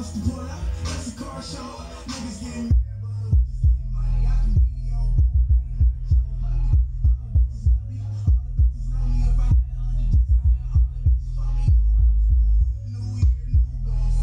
wants to pull up, that's a car show. Niggas getting